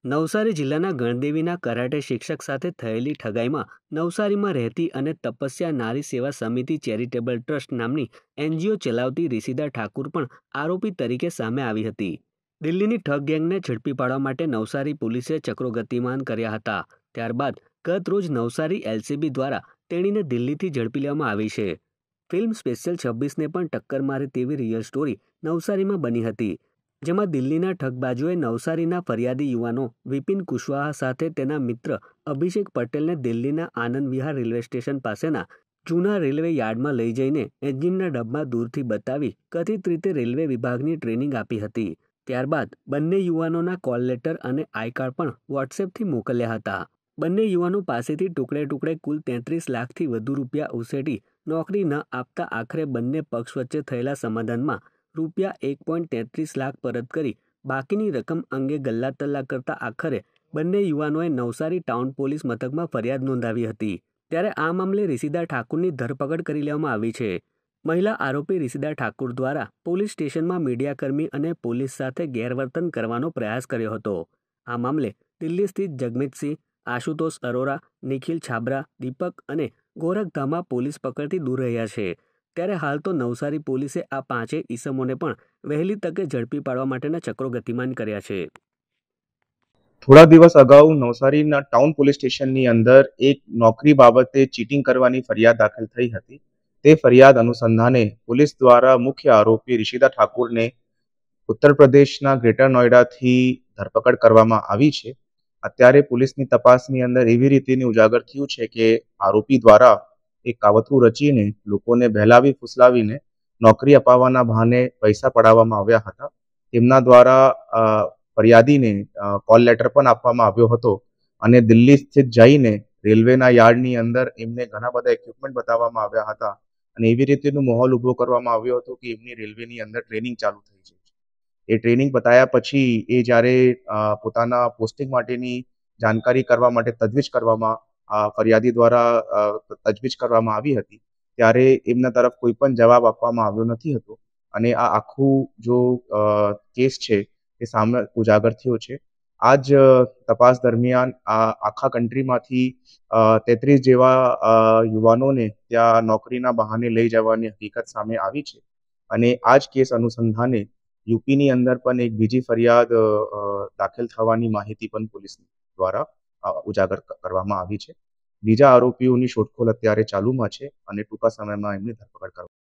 નવસારી જિલ્લાના ગણદેવીના કરાટે શિક્ષક સાથે થયેલી ઠગાઈમાં નવસારીમાં રહેતી અને તપસ્યા નારી સેવા સમિતિ ચેરિટેબલ ટ્રસ્ટ નામની એનજીઓ ચલાવતી રિશિદા ઠાકુર પણ આરોપી તરીકે સામે આવી હતી. દિલ્હીની ઠગ ગેંગને ઝડપી પાડવા માટે નવસારી પોલીસે ચક્રો ગતિમાન કર્યા હતા. ત્યારબાદ ગત રોજ નવસારી એલસીબી દ્વારા તેણીને દિલ્હીથી ઝડપી લેવામાં આવી છે. ફિલ્મ સ્પેશિયલ 26ને પણ ટક્કર મારે તેવી રિયલ સ્ટોરી નવસારીમાં બની હતી, જેમાં દિલ્હીના ઠગબાજોએ નવસારીના ફરિયાદી યુવાનો વિપિન કુશવાહા સાથે તેના મિત્ર અભિષેક પટેલને દિલ્હીના આનંદ વિહાર રેલવે સ્ટેશન પાસેના જૂના રેલવે યાર્ડમાં લઈ જઈને એન્જિનના ડબ્બા દૂરથી બતાવી કથિત રીતે રેલવે વિભાગની ટ્રેનિંગ આપી હતી. ત્યારબાદ બંને યુવાનોના કોલ લેટર અને આઈ કાર્ડ પણ વોટ્સએપથી મોકલ્યા હતા. બંને યુવાનો પાસેથી ટુકડે ટુકડે કુલ 33 લાખથી વધુ રૂપિયા ઉછેરી નોકરી ન આપતા આખરે બંને પક્ષ વચ્ચે થયેલા સમાધાનમાં રૂપિયા 1.33 લાખ પરત કરી બાકીની રકમ અંગે ગલ્લાતલ્લા કરતા આખરે બંને યુવાનોએ નવસારી ટાઉન પોલીસ મથકમાં ફરિયાદ નોંધાવી હતી. ત્યારે આ મામલે રિશિદા ઠાકુરની ધરપકડ કરી લેવામાં આવી છે. મહિલા આરોપી રિશિદા ઠાકુર દ્વારા પોલીસ સ્ટેશનમાં મીડિયાકર્મી અને પોલીસ સાથે ગેરવર્તન કરવાનો પ્રયાસ કર્યો હતો. આ મામલે દિલ્હી સ્થિત જગમીતસિંહ, આશુતોષ અરોરા, નિખિલ છાબરા, દીપક અને ગોરખ ધામા પોલીસ પકડથી દૂર રહ્યા છે. ત્યારે હાલ તો નવસારી પોલીસે આ પાંચેય ઈસમોને પણ વહેલી તકે ઝડપી પાડવા માટેના ચક્રો ગતિમાન કર્યા છે. થોડા દિવસ અગાઉ નવસારીના ટાઉન પોલીસ સ્ટેશનની અંદર એક નોકરી બાબતે ચીટિંગ કરવાની ફરિયાદ દાખલ થઈ હતી. તે ફરિયાદ અનુસંધાને પોલીસ દ્વારા મુખ્ય આરોપી રિશિદા ઠાકુરને ઉત્તર પ્રદેશના ગ્રેટર નોઈડાથી ધરપકડ કરવામાં આવી છે. અત્યારે પોલીસની તપાસની અંદર એવી રીતેની ઉજાગર થયું છે કે આરોપી દ્વારા એક કાવતરું રચીને લોકોને બહેલાવી ફુસલાવીને નોકરી અપાવવાના બહાને પૈસા પડાવવામાં આવ્યા હતા. તેમના દ્વારા ફરિયાદીને કોલ લેટર પણ આપવામાં આવ્યો હતો અને દિલ્હી સ્થિત જઈને રેલવેના યાર્ડની અંદર એમને ઘણા બધા ઇક્વિપમેન્ટ બતાવવામાં આવ્યા હતા અને એવી રીતેનો માહોલ ઉભો કરવામાં આવ્યો હતો કે એમની રેલવેની અંદર ટ્રેનિંગ ચાલુ થઈ છે. એ ટ્રેનિંગ પતાયા પછી એ જ્યારે પોતાના પોસ્ટિંગ માટેની જાણકારી કરવા માટે તજવીજ કરવામાં ફરિયાદી દ્વારા તજવીજ કરવામાં આવી હતી, ત્યારે એમના તરફ કોઈ પણ જવાબ આપવામાં આવ્યો નથી હતો અને આ આખું જો કેસ છે એ સામે ઉજાગર થયો છે. આ જ તપાસ દરમિયાન આ આખા કન્ટ્રીમાંથી 33 જેવા યુવાનોને ત્યાં નોકરીના બહાને લઈ જવાની હકીકત સામે આવી છે અને આ જ કેસ અનુસંધાને યુપીની અંદર પણ એક બીજી ફરિયાદ દાખલ થવાની માહિતી પણ પોલીસ દ્વારા ઉજાગર કરવામાં આવી છે. બીજા આરોપીઓની શોધખોળ અત્યારે ચાલુમાં છે અને ટૂંકા સમયમાં એમની ધરપકડ કરવામાં